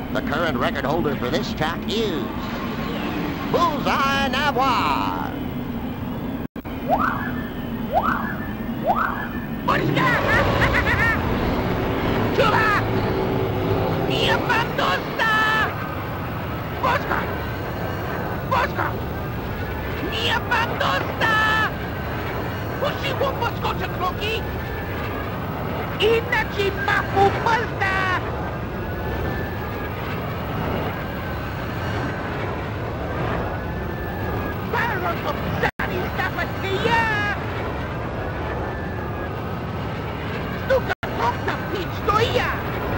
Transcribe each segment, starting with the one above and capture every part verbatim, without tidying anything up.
The current record holder for this track is Bullseye Navoir. Chula! Mia Pantosta! Bosca! Bosca! Mia Pantosta! Pusi wumpo skoczę kroki! Inaczej ma pupalta! Baron of Zani Stapatia! Stuka kokta pitch stoja!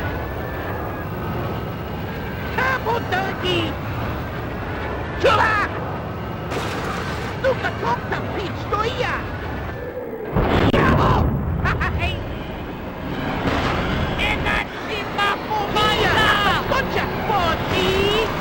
Tabutaki! Chula! Stuka kokta pitch stoja! Yaho! Hahahej! Inaczej ma pupalta! Skoczę poci!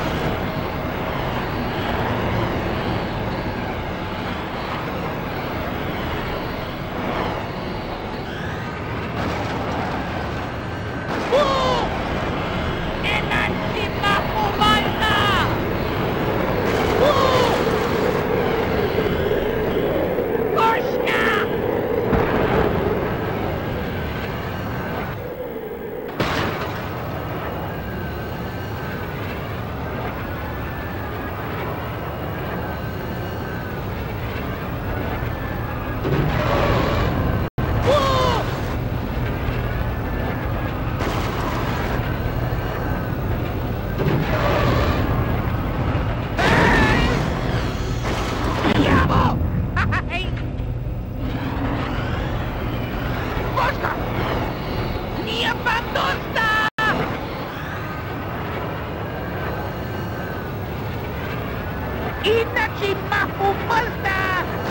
Inaczej ma pupalta!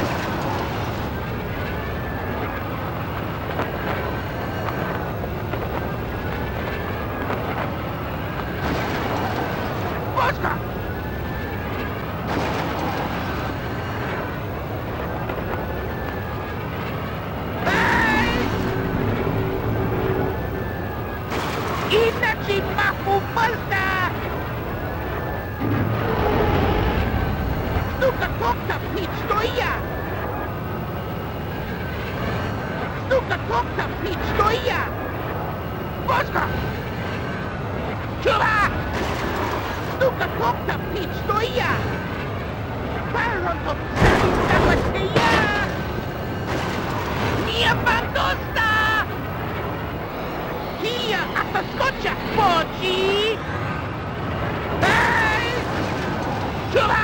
Boska! Inaczej ma pupalta! Stuka kokta pitch stoja! Stuka kokta pitch stoja! Boska! Chula! Stuka kokta pitch stoja! Baron of Zani Stapatia! Mia Pantosta! Kia ataskocia poci! Hej! Chula!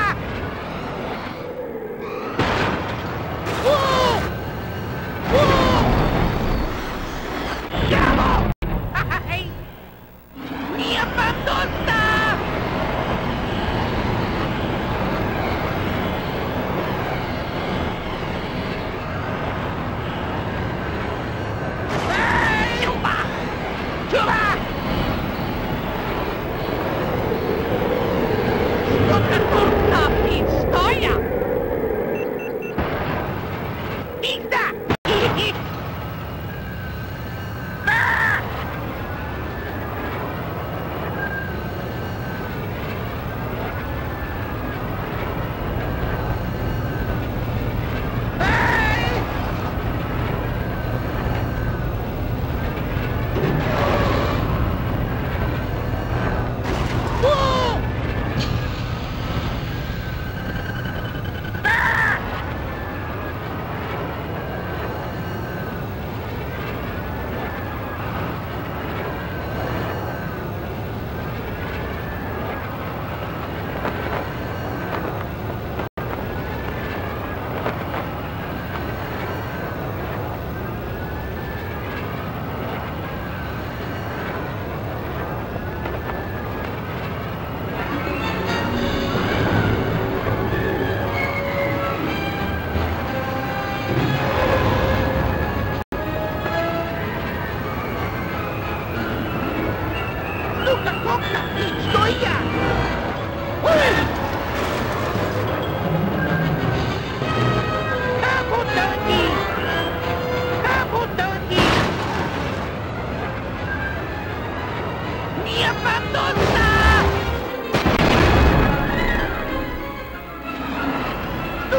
Mia Pantosta!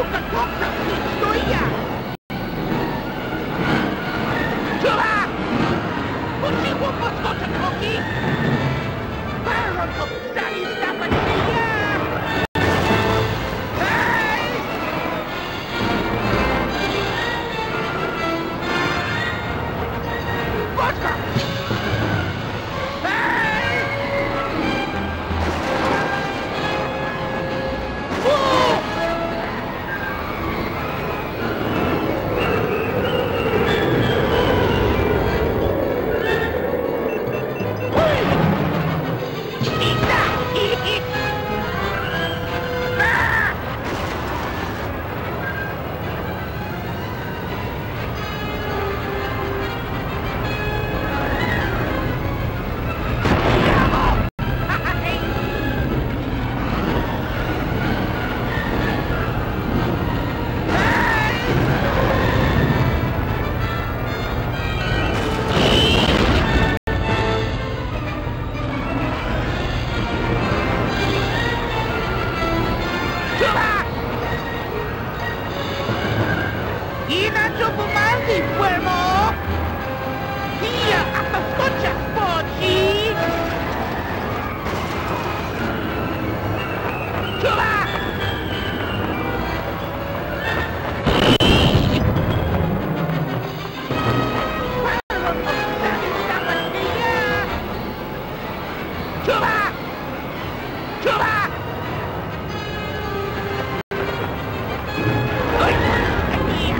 Nuka kokta pistoia! Чува! Пуши го поскоча коки! Паронто сани стапачия! Ей! Бочка! Ей! Уу! Inaczej pomazi, Puermo! Hija, a to skocia spoci! Czuwa! Paron obsady zapatnia! Czuwa! Czuwa! Oj! Hija!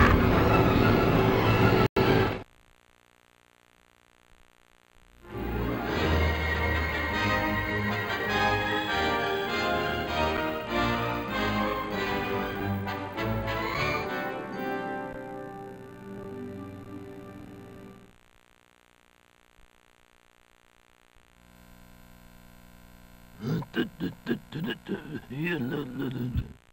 Yeah,